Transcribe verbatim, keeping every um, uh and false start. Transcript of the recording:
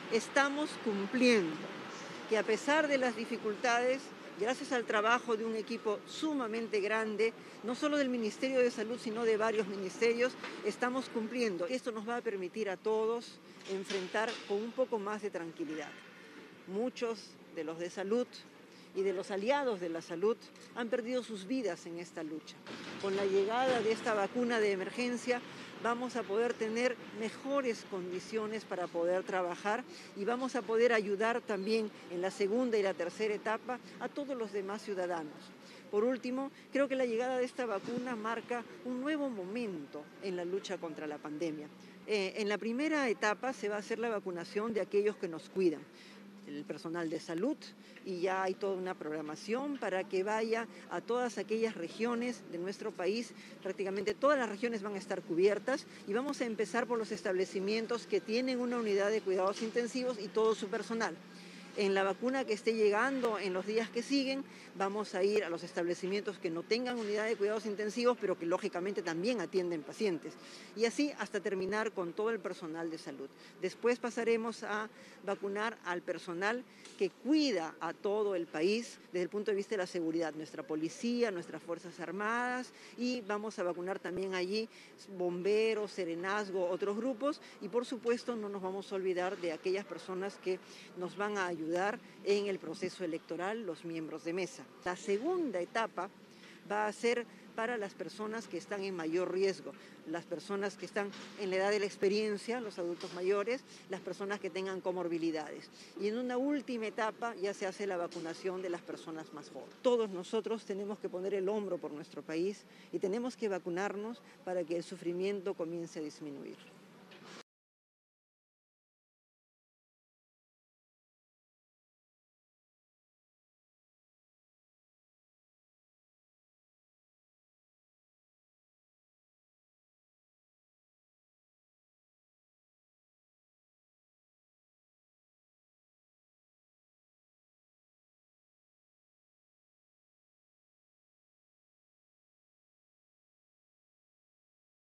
estamos cumpliendo, que a pesar de las dificultades, gracias al trabajo de un equipo sumamente grande, no solo del Ministerio de Salud, sino de varios ministerios, estamos cumpliendo. Esto nos va a permitir a todos enfrentar con un poco más de tranquilidad. Muchos de los de salud y de los aliados de la salud han perdido sus vidas en esta lucha. Con la llegada de esta vacuna de emergencia vamos a poder tener mejores condiciones para poder trabajar y vamos a poder ayudar también en la segunda y la tercera etapa a todos los demás ciudadanos. Por último, creo que la llegada de esta vacuna marca un nuevo momento en la lucha contra la pandemia. Eh, en la primera etapa se va a hacer la vacunación de aquellos que nos cuidan, el personal de salud, y ya hay toda una programación para que vaya a todas aquellas regiones de nuestro país. Prácticamente todas las regiones van a estar cubiertas y vamos a empezar por los establecimientos que tienen una unidad de cuidados intensivos y todo su personal. En la vacuna que esté llegando en los días que siguen, vamos a ir a los establecimientos que no tengan unidad de cuidados intensivos, pero que lógicamente también atienden pacientes. Y así hasta terminar con todo el personal de salud. Después pasaremos a vacunar al personal que cuida a todo el país desde el punto de vista de la seguridad, nuestra policía, nuestras Fuerzas Armadas, y vamos a vacunar también allí bomberos, serenazgo, otros grupos, y por supuesto no nos vamos a olvidar de aquellas personas que nos van a ayudar en el proceso electoral, los miembros de mesa. La segunda etapa va a ser para las personas que están en mayor riesgo, las personas que están en la edad de la experiencia, los adultos mayores, las personas que tengan comorbilidades. Y en una última etapa ya se hace la vacunación de las personas más jóvenes. Todos nosotros tenemos que poner el hombro por nuestro país y tenemos que vacunarnos para que el sufrimiento comience a disminuir.